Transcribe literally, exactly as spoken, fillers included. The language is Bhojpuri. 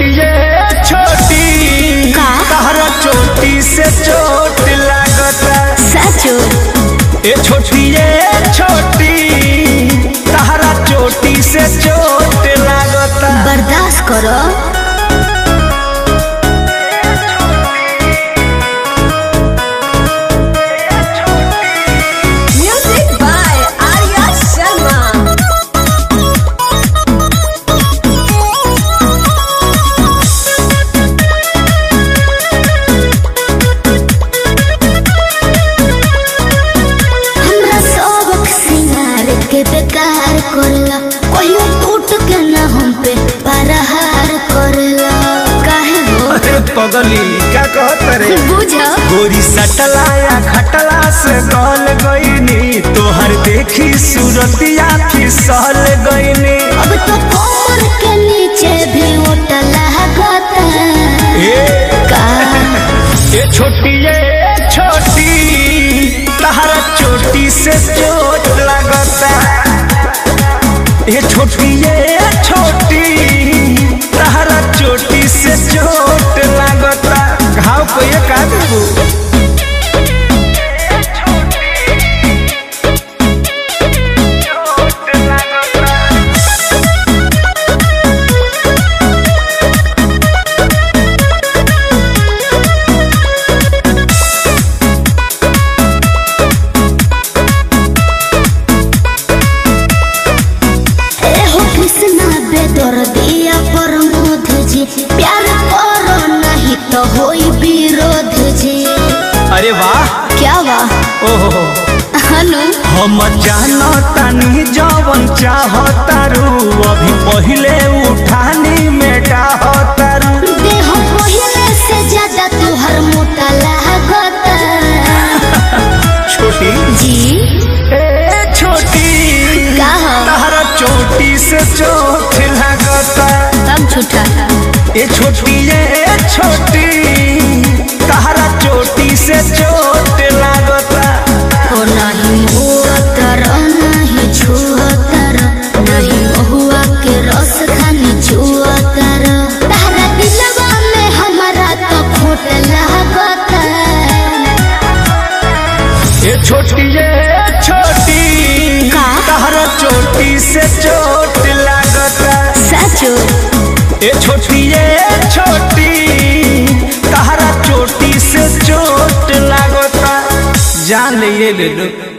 ये छोटी तहरा चोटी से चोट लागता सचो। ए छोटी ये छोटी तहरा चोटी से चोट लागता। बर्दाश्त करो। बेकार करला कोई टूट के ना हम पे परहार करला काहे हो। अरे पगली क्या कहत रे बुझा गोरी सटलाया खटला से गल गईनी तोहर देखी सूरतिया फिसल गईनी। अब तो कमर के नीचे भी उठला गता ए का ए छोटी ये छोटी तहरा चोटी से चोट लगता। ये छोटी ये छोटी तहरा चोटी से चोट लगता। घाव को ये का देबू अरे वाह क्या वाह ओहो हनु हम जानो तानी जवन चाहतारू अभी पहले उठानी में डाहतारू देह पहले से ज्यादा तुहर मोटा लागता। छोटी जी ए छोटी तहरा चोटी से चोट लगता। तब झूठा ए छोटी ये छोटी तहरा चोटी से चोट लागता। ओ नहीं हुआ तारा नहीं छुआ तारा नहीं हुआ के रस खानी छुआ तारा तारा दिलवा में हमारा तो खोट लागता। ए छोटी ये छोटी तहरा चोटी से चोट लागता। सचो। ए छोटी ये छोटी तहरा चोटी से चोट लागता। जान ले ये ले लो।